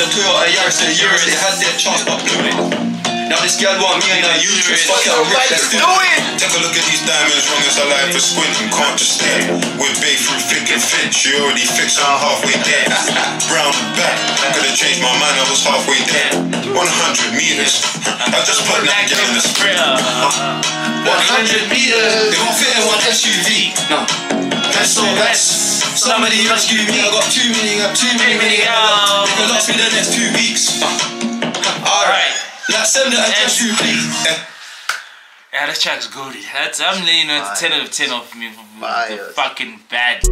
the WAAASSSUUUUPPPP, they had their chance but blew it. Now this girl want me in her uterus, fuck it, I'm rich, let's do it. Take a look at these diamonds, wrong as I like for squinting, can't just stare. We're bae through thick and thin, she already fixed, I'm halfway there. Brown and back, could've changed my mind, I was halfway there. 100 meters, I just put that girl in the sprint. 100 meters, they won't fit in one SUV. No, that's so that's. Somebody rescue me, I got too many girls. They can last me the next 2 weeks. Alright. Let's send it against you, please. Yeah, this track's goated. I'm letting you know it's 10 out of 10 off me for fucking bad.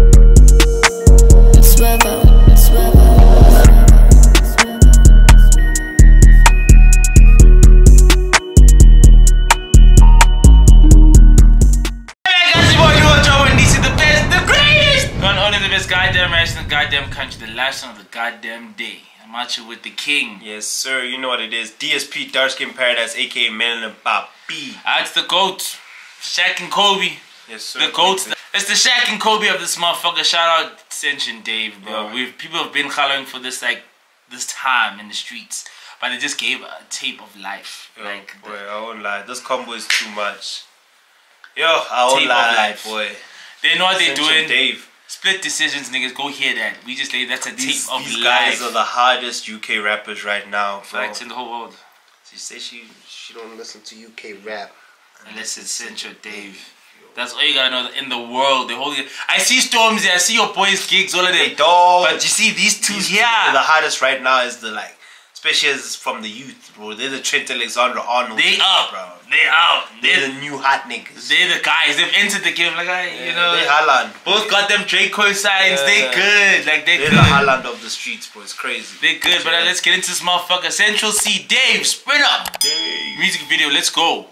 Goddamn rest in the goddamn country, the last one of the goddamn day. I'm out here with the king. Yes, sir. You know what it is. DSP, Darkskin Paradise, aka Melanin Papi. That's the GOAT. Shaq and Kobe. Yes, sir. The GOAT. It's the Shaq and Kobe of this motherfucker. Shout out Cinch and Dave, bro. Yeah. People have been hollering for this this time in the streets, but they just gave a tape of life. Yo, boy, I won't lie. This combo is too much. Yo, I won't lie, boy. They know what they're doing. Dave. Split decisions, niggas. Go hear that. We just say that's a tape of these life. Guys are the hardest UK rappers right now. Facts in the whole world. She says she don't listen to UK rap unless it's Cinch or Dave. That's all you gotta know. In the world, the whole. I see Storms there. I see your boys' gigs, all of them. They don't. But you see these two here. The hardest right now is the especially as from the youth, bro. They're the Trent Alexander-Arnold. They up, bro. They out. They're the new hot niggas. They're the guys. They've entered the game. You know. They Haaland. Both got them Draco signs. Yeah. They good. They're good. The Haaland of the streets, bro. It's crazy. They good. But let's get into this motherfucker. Central C. Dave, sprint up. Dave. Music video. Let's go.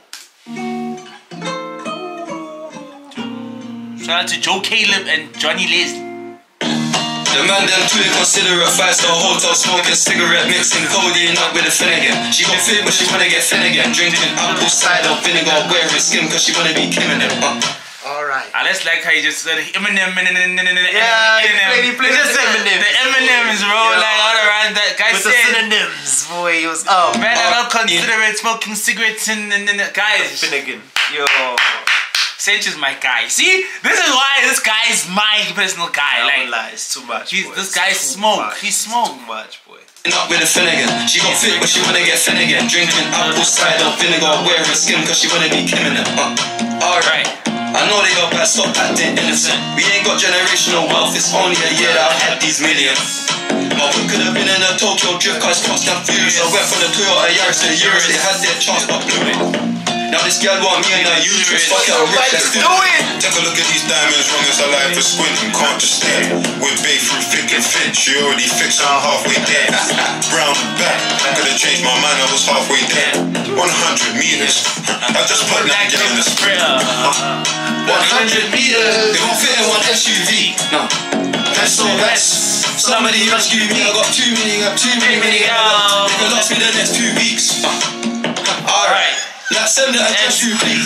Shout out to Joe Caleb and Johnny Leslie. The man them too inconsiderate, 5-star hotel smoking cigarette, mixing codeine up with a Finnegan. She gon' fit but she wanna get Finnegan, drinking apple cider vinegar, wearing skin cause she wanna be Kim and them. Alright. I just like how you just said Eminem. Yeah, he played just Eminem. The Eminems, bro, all around that guy with said. The synonyms, boy, he was up. Man, I don't consider it smoking cigarettes and guys. Finnegan, yo. Cinch is my guy. See, this is why this guy is my personal guy. I don't lie, it's too much. This guy smoke. He smoke. Too much, boy. Up with a Finnegan. She gon' fit but she wanna get Finnegan, drinking apple cider vinegar, wearing skin cause she wanna be Kim and them. Alright. I know they got bad, stop acting innocent. We ain't got generational wealth, it's only a year that I've had these millions. My whip could have been in a Tokyo drift car, fast and furious. I went from the WAAASSSUUUUPPPP, they had their chance but blew it. Now this girl want me in her uterus, fuck it, I'm rich, let's do it. Take a look at these diamonds, wrong as I like for squinting, can't just stare. We're bae through thick and thin, she already fixed, I'm halfway there. Brown and back, could've changed my mind, I was halfway there. 100 meters, I just put that girl in the sprint. 100 meters, they won't fit in one SUV. No, that's so that's. Somebody rescue me, I got too many girls. They can last me the next 2 weeks. Alright. Let's send it against you, please.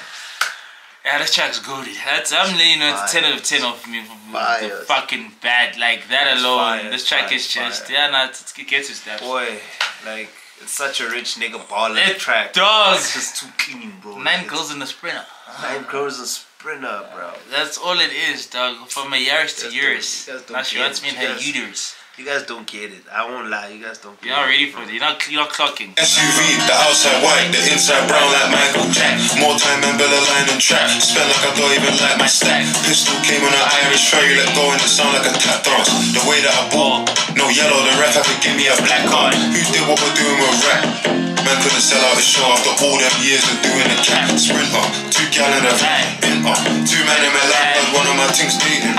Yeah, this track's goated. I'm letting you know it's 10 out of 10 off me for fucking bad. Like that alone. This track is just it gets us that. Boy, it's such a rich nigga baller track. Dog. It's just too clean, bro. 9 girls in the sprinter. 9 girls in the sprinter, bro. That's all it is, dog. From my years to yours. Now she wants me in her uterus. You guys don't get it. I won't lie. You guys don't get it. You're not ready for it. You're not clocking. SUV, the outside white, the inside brown like Michael Jack. More time and Bella line and track. Spent like I don't even like my stack. Pistol came on an Irish ferry, let go and it sound like a tap dance. The way that I bought, no yellow, the ref had to give me a black card. Who did what we're doing with rap? Man couldn't sell out the show after all them years of doing the cap. Sprinter, 2 gal in a van, in up. 2 men in my lap, but one of my things dating.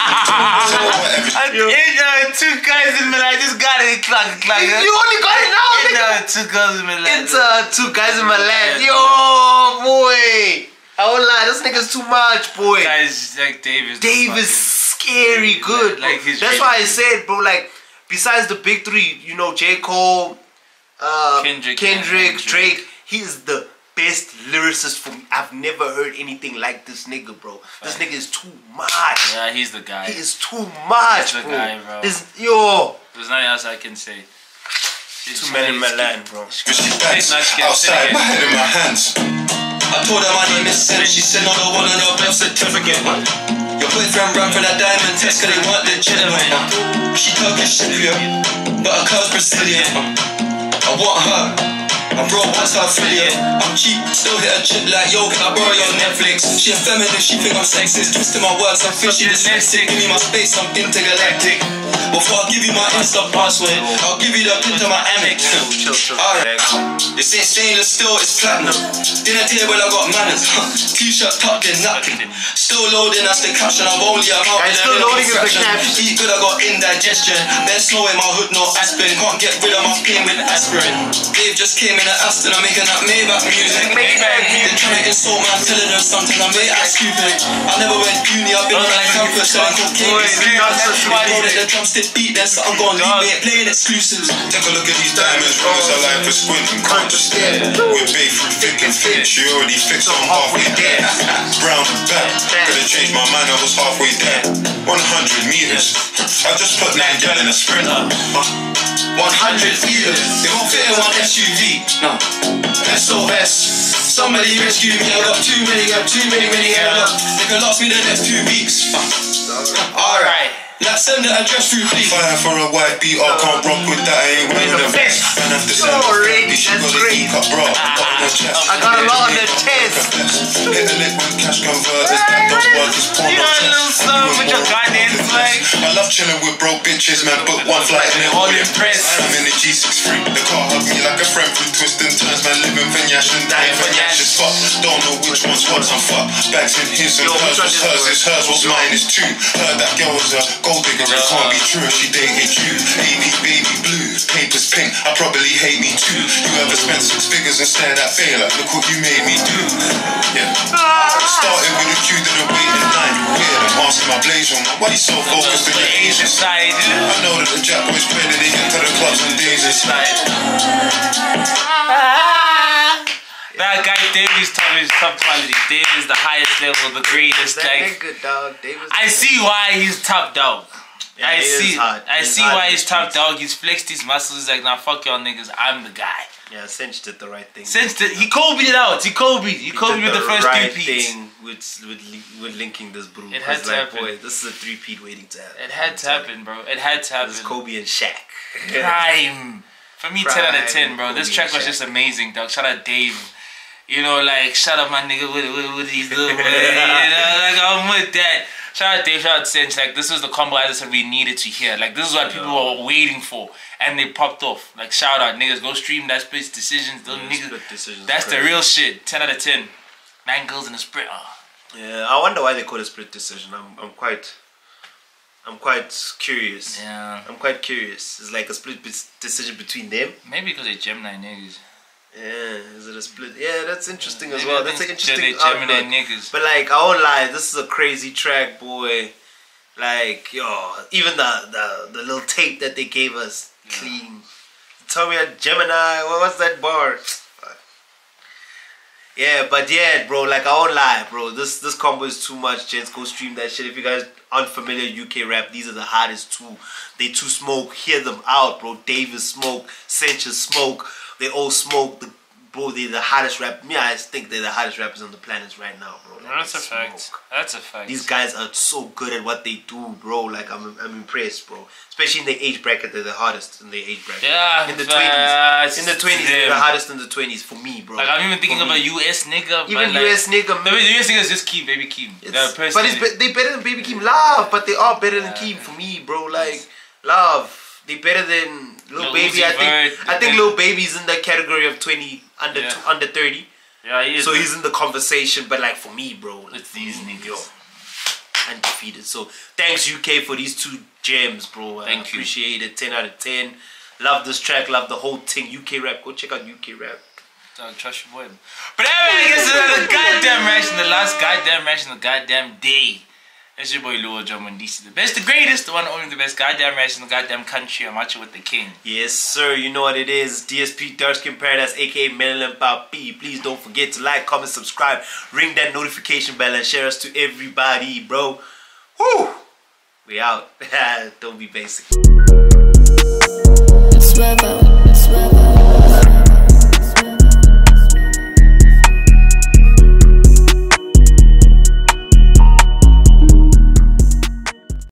Two guys in my life, I just got it. Clock. You only got it now, nigga. 2 girls in my life. It's 2 guys in my life. Yo, boy. I won't lie, this nigga's too much, boy. Guys, like Dave is scary good. Like that's why I said, bro. Like besides the big 3, you know, J. Cole, Kendrick, Drake. He's the best lyricist for me. I've never heard anything like this nigga, bro. This nigga is too much. Yeah, he's the guy. He is too much, he's the bro. guy, bro. There's nothing else I can say. Too many in my land, bro. Outside, my head in my hands. I told her my name is Sen. She said no, the one on your birth certificate. Your boyfriend ran for that diamond test cause they weren't legitimate. She Turkish Cypriot, but her car's Brazilian. I want her, I brought what's her affiliate. I'm cheap, still hit a chip like yo, can I borrow your Netflix? She a feminist, she think I'm sexist. Twisting my words, I'm fishy dyslexic. Give me my space, I'm intergalactic. Before I give you my Insta password, I'll give you the pin to my Amex. Alright, this ain't stainless steel, it's platinum. Dinner table, I got manners. T-shirt tucked in, napkin. Still loading, that's the caption. I'm only a mountain. Still loading is the caption. Eat good, I got indigestion. There's snow in my hood, no aspirin. Can't get rid of my pain with aspirin. Dave just came in at Aston, I'm making that Maybach music. They're trying to insult me, I'm telling them something. I made that stupid. I never went uni, I've been on campus selling cocaine. The drumstick beat, there's something gonna leave me playing exclusives. Take a look at these diamonds, rings are like for squinting. Can't just stare. We're baked through thick and thin. She already fixed, I'm halfway there. Brown and back, could've changed my mind, I was halfway there. 100 meters, I just put 9 gal in a sprinter. 100 meters, it won't fit in one SUV. No, SOS. Somebody rescue me, I got too many errors. They can last me the next 2 weeks. Alright. Let's send the address through, please. Fire for a white beat, I can't rock with that, I ain't wearing a vest. Man, have to send a baby, she got a teacup, bro. I got a lot on the chest. Hit the lip with cash converters, that don't work, it's porn on chest. I love chilling with broke bitches, man, book one flight and it all impressed. I'm in the G63, the car hugged me like a friend through twists and turns, man, living Vinyash and dying Vinyash is fuck. Don't know which one's what, I'm fucked. Bags in his and hers, what's hers is hers, what's mine is too. Heard that girl was a gold digger, it can't be true, she dated you. AP baby blue, papers pink, I probably hate me too. You ever spent 6 figures and stared at failure, look what you made me do. Yeah. Started with a queue, didn't wait in line. Weird, I'm asking my blaze on, why you so focused on your Asian side? I know that the Jack boys play, they get to the clubs and days inside. That guy Dave is top quality. Dave is the highest level, the greatest. That nigga, dog. I see why he's top dog. Yeah, I see hard why he's top dog. He's flexed his muscles. He's like, nah, fuck y'all niggas. I'm the guy. Yeah, Cinch did the right thing. He Kobe'd it out. He Kobe'd with the first right 3-peat. thing with linking this brew. It had to happen. Boy, this is a 3-peat waiting to happen. It had to happen, bro. It had to happen. This is Kobe and Shaq. Prime. For me, 10 out of 10, bro. This track was just amazing, dog. Shout out Dave. You know, like, shout out my nigga with these little, you know, like, I'm with that. Shout out Dave, shout out Cinch. Like, this was the combo I said we needed to hear. Like, this is what people were waiting for. And they popped off. Like, shout out, niggas. Go stream that Split Decisions. Those niggas. That's the real shit. 10 out of 10. 9 girls in a sprint. Yeah, I wonder why they call it Split Decision. I'm quite curious. Yeah. I'm quite curious. It's like a split decision between them. Maybe because they're Gemini niggas. Yeah, is it a split? Yeah, that's interesting as well. That's an interesting Gemini niggas. But like, I won't lie, this is a crazy track, boy. Like, yo, even the little tape that they gave us, clean. Tell me a Gemini. What's that bar? Yeah, but yeah, bro. Like, I won't lie, bro. This combo is too much. Gents, go stream that shit. If you guys aren't familiar UK rap, these are the hottest two. They two smoke. Hear them out, bro. Davis smoke. Sencha smoke. They all smoke. Bro, they're the hottest rap. Me, I think they're the hottest rappers on the planet right now, bro. Like, that's a fact. That's a fact. These guys are so good at what they do, bro. Like, I'm impressed, bro. Especially in the age bracket, they're the hardest in the age bracket. Yeah, in the 20s. In the 20s, they're the hardest in the 20s for me, bro. Like, I'm even thinking of a US nigga. Even US nigga. The US niggas just Keem, Baby Keem. But they better than Baby Keem. Love, but they are better than Keem for me, bro. Like, Love. They better than Lil Baby. I think Lil Baby's in the category of 20 under 30. Yeah, he is. So he's in the conversation, but like for me, bro, it's these niggas. Undefeated. So thanks UK for these 2 gems, bro. Thank you. Appreciate it. 10 out of 10. Love this track. Love the whole thing. UK rap. Go check out UK rap. Trust your boy. But anyway, I guess it's the goddamn reaction, the last goddamn reaction, the goddamn day. It's your boy Lil Drummer, DC the best, the greatest, the one only, the best goddamn race in the goddamn country. I'm out here with the king. Yes, sir. You know what it is. DSP Darkskin Paradise, aka Melon Papi. Please don't forget to like, comment, subscribe, ring that notification bell, and share us to everybody, bro. Woo! We out. Don't be basic.